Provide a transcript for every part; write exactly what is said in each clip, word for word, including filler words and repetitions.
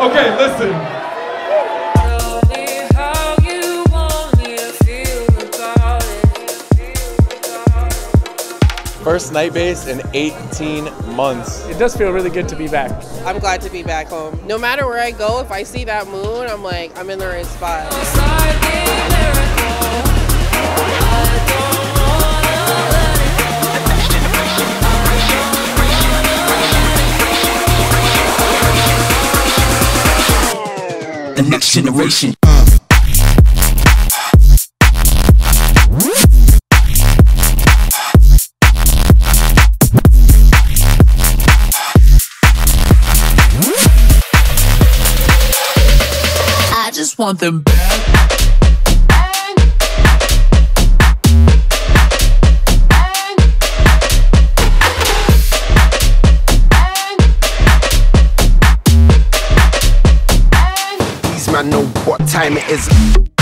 Okay, listen. First night base in eighteen months. It does feel really good to be back. I'm glad to be back home. No matter where I go, if I see that moon, I'm like, I'm in the right spot. The next generation. I just want them back. These man know what time it is.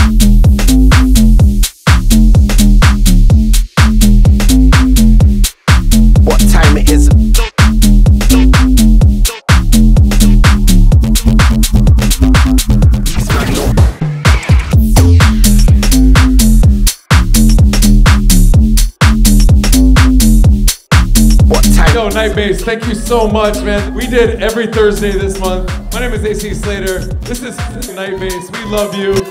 What time it is. Yo, Night Base, thank you so much, man. We did every Thursday this month. My name is A C Slater. This is Night Base. We love you.